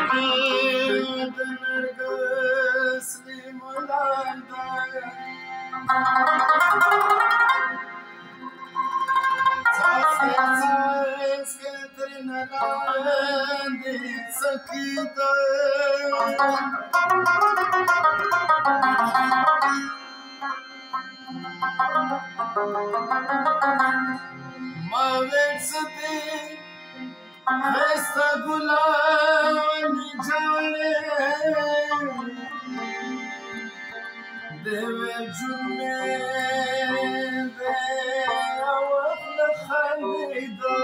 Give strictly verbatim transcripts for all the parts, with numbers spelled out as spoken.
نرګس لیملان دی څاڅکي څاڅکي ترېنه لاندې څکېده ما ویل څه دي ښایسته ګلانې جاړې دې ویل ژوند مې دی او خله خندېده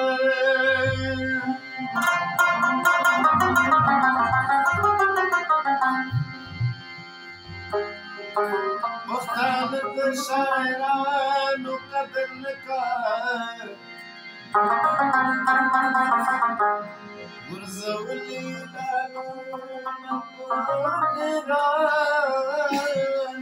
پښتانه د شاعرانو قدر نه کوي ورزولي لالونه په ګران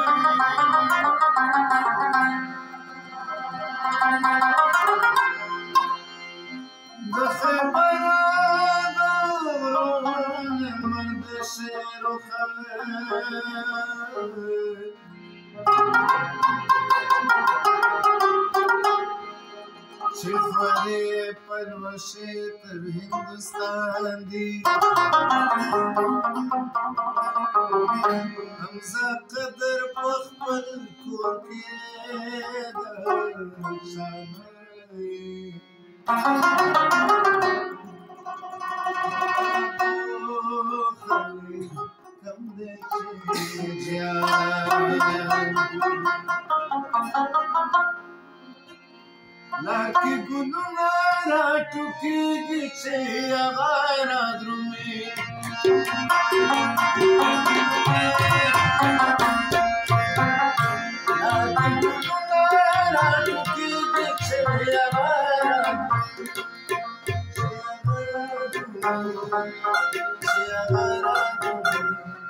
د خبره د ورونه مرد شعر و خبر چې خورې پلوشې تر هندوستان دي حمزه قدر په خپل کور کې د شانې کم دی چې جان لکه ګلونه راټوکېږي چې هغه رادرومي لکه ګلونه راټوکېږي چې هغه رادرومي چې هغه رادرومي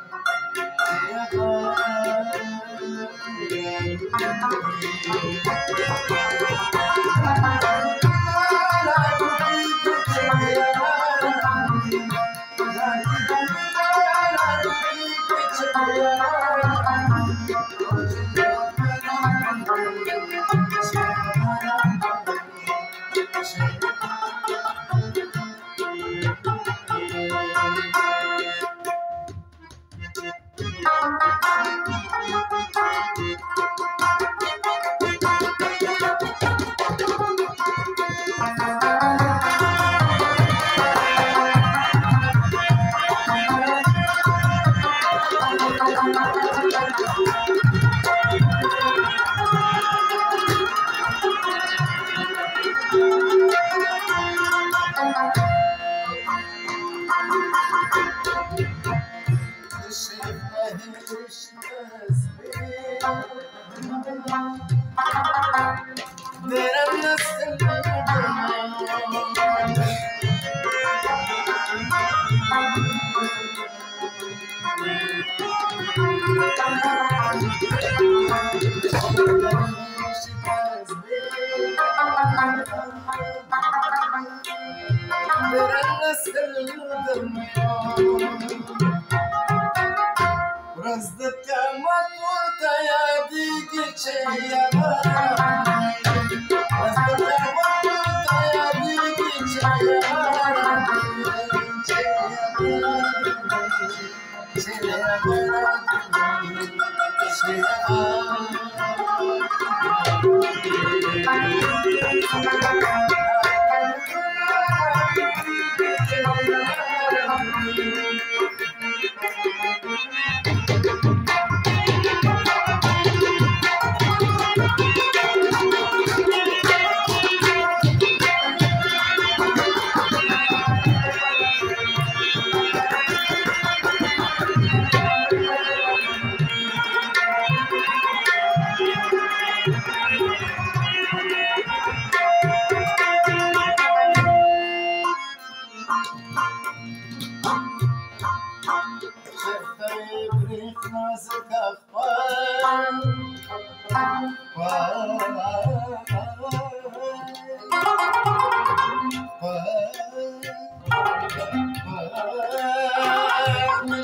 ورځ د قیامت ورته یادېږي چې هغه رانغلې ورځ د قیامت ورته یادېږي چې هغه رانغلې چې هغه رانغلې چې هغه رانغلې چې هغه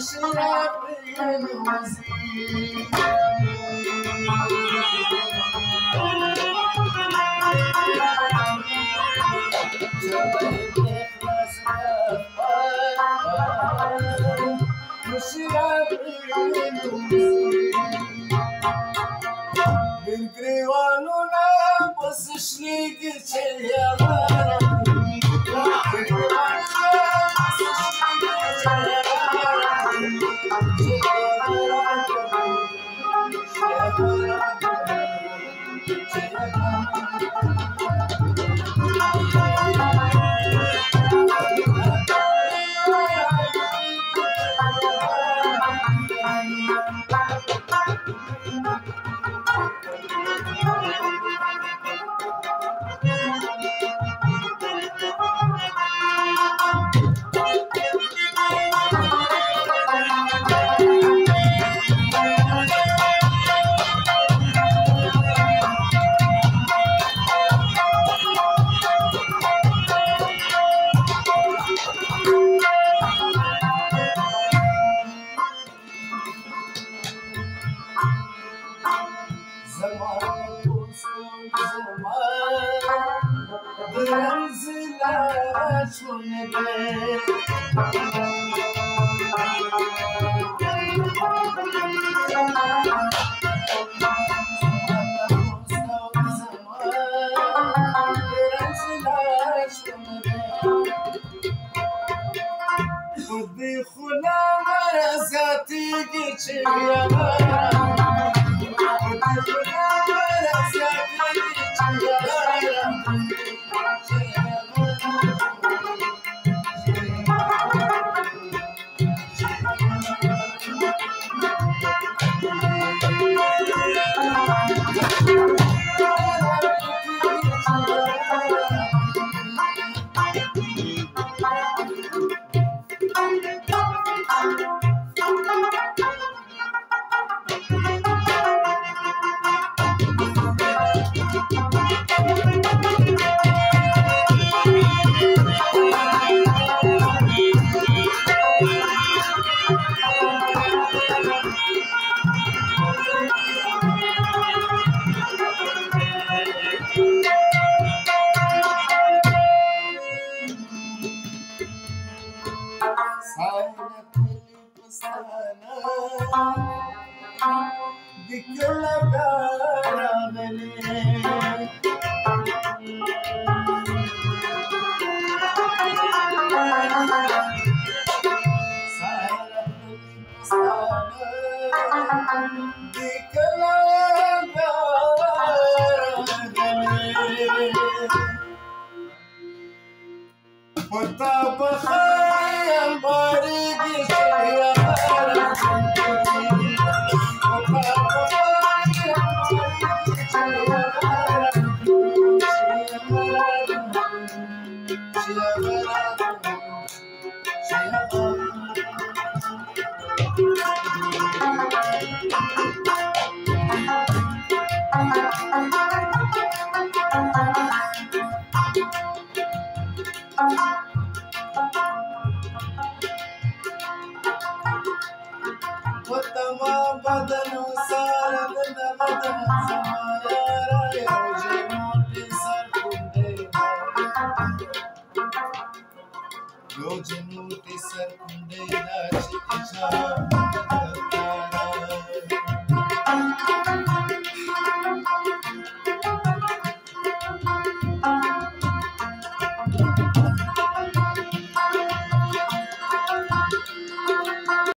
Yo, Jinu, Tisar, Kunde, Nachi, Isha,